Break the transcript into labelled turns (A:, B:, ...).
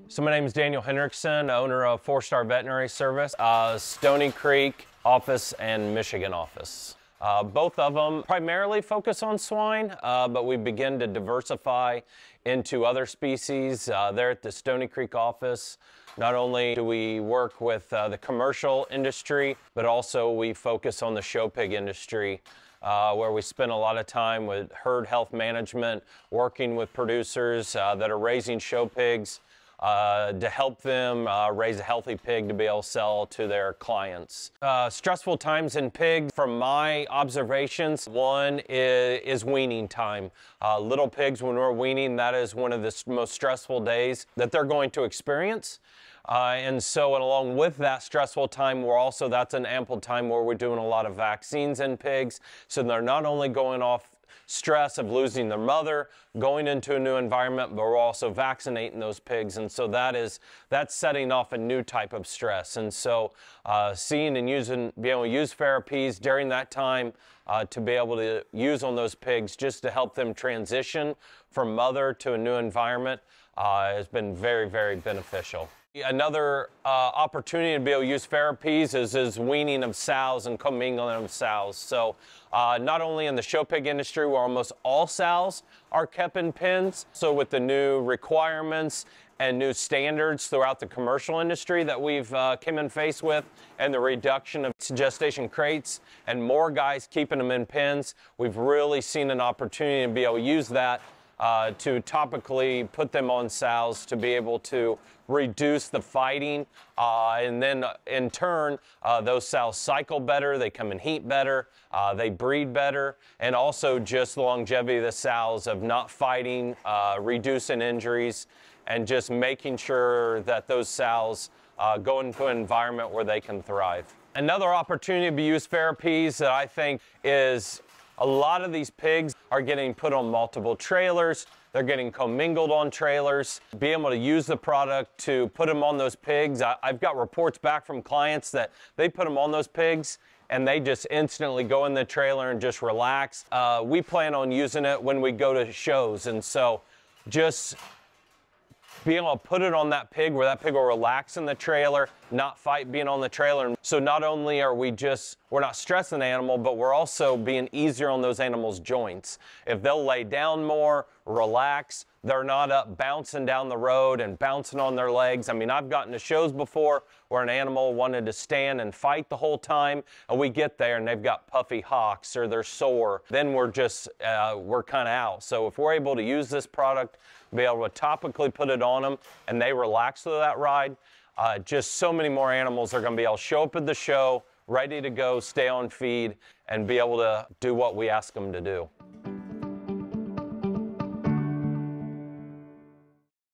A: So my name is Daniel Hendrickson, owner of Star Veterinary Service, Stony Creek office and Michigan office. Both of them primarily focus on swine, but we begin to diversify into other species. There at the Stony Creek office, not only do we work with the commercial industry, but also we focus on the show pig industry, where we spend a lot of time with herd health management, working with producers that are raising show pigs, to help them raise a healthy pig to be able to sell to their clients. Stressful times in pigs, from my observations, one is weaning time. Little pigs, when we're weaning, that is one of the most stressful days that they're going to experience. And along with that stressful time, that's an ample time where we're doing a lot of vaccines in pigs. So they're not only going off stress of losing their mother, going into a new environment, but we're also vaccinating those pigs. And so that's setting off a new type of stress. And so seeing and being able to use FerAppease during that time to be able to use on those pigs just to help them transition from mother to a new environment has been very, very beneficial. Another opportunity to be able to use FerAppease is weaning of sows and commingling of sows. So not only in the show pig industry where almost all sows are kept in pens, so with the new requirements and new standards throughout the commercial industry that we've come in face with, and the reduction of gestation crates and more guys keeping them in pens, we've really seen an opportunity to be able to use that to topically put them on sows to be able to reduce the fighting, and then in turn those sows cycle better, they come in heat better, they breed better, and also just the longevity of the sows of not fighting, reducing injuries, and just making sure that those sows go into an environment where they can thrive. Another opportunity to use FerAppease that I think is a lot of these pigs are getting put on multiple trailers. They're getting commingled on trailers. Being able to use the product to put them on those pigs. I've got reports back from clients that they put them on those pigs and they just instantly go in the trailer and just relax. We plan on using it when we go to shows, and so just being able to put it on that pig where that pig will relax in the trailer, not fight being on the trailer. So not only are we're not stressing the animal, but we're also being easier on those animals' joints. If they'll lay down more, relax, they're not up bouncing down the road and bouncing on their legs. I mean, I've gotten to shows before where an animal wanted to stand and fight the whole time, and we get there and they've got puffy hocks or they're sore. Then we're kind of out. So if we're able to use this product, be able to topically put it on them and they relax through that ride, just so many more animals are going to be able to show up at the show, ready to go, stay on feed, and be able to do what we ask them to do.